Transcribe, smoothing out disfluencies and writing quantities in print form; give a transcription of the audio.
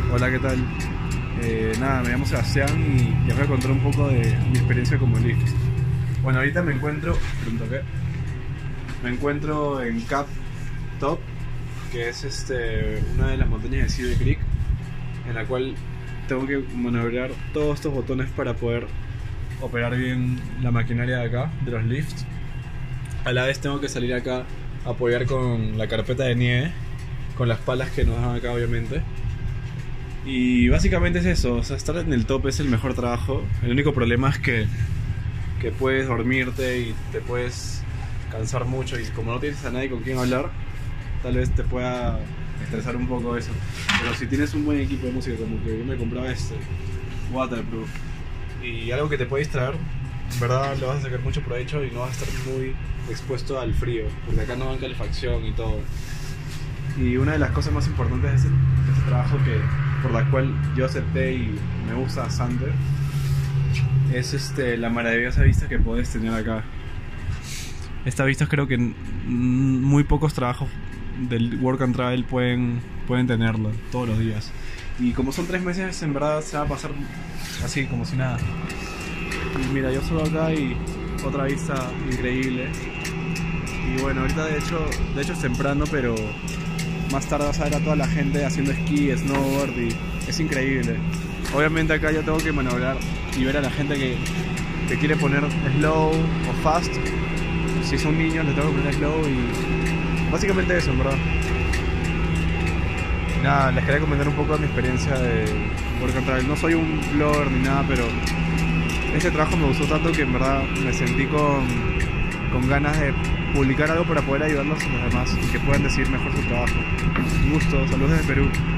Hola, ¿qué tal? Nada, me llamo Sebastián y les voy a contar un poco de mi experiencia como lift. Bueno, ahorita me encuentro, pronto, ¿qué? Me encuentro en Cap Top, que es una de las montañas de Cedar Creek, en la cual tengo que maniobrar todos estos botones para poder operar bien la maquinaria de acá, de los lifts. A la vez tengo que salir acá a apoyar con la carpeta de nieve, con las palas que nos dan acá obviamente. Y básicamente es eso, o sea, estar en el top es el mejor trabajo. El único problema es que puedes dormirte y te puedes cansar mucho y como no tienes a nadie con quien hablar, tal vez te pueda estresar un poco eso. Pero si tienes un buen equipo de música, como que yo me compraba Waterproof, y algo que te puede distraer, en verdad lo vas a sacar mucho provecho y no vas a estar muy expuesto al frío, porque acá no dan calefacción y todo. Y una de las cosas más importantes de ese trabajo por la cual yo acepté y me gusta Sander es la maravillosa vista que puedes tener acá. Esta vista creo que muy pocos trabajos del Work and Travel pueden tenerlo todos los días. Y como son 3 meses, en verdad se va a pasar así como si nada. Y mira, yo solo acá y otra vista increíble. Y bueno, ahorita de hecho es temprano, pero más tarde vas a ver a toda la gente haciendo esquí, snowboard y es increíble. Obviamente acá yo tengo que maniobrar y ver a la gente que quiere poner slow o fast. Si son niños les tengo que poner slow y básicamente eso, en verdad. Nada, les quería comentar un poco de mi experiencia de Work and Travel. No soy un blogger ni nada, pero este trabajo me gustó tanto que en verdad me sentí con ganas de publicar algo para poder ayudarlos a los demás y que puedan decidir mejor su trabajo. Un gusto, saludos desde Perú.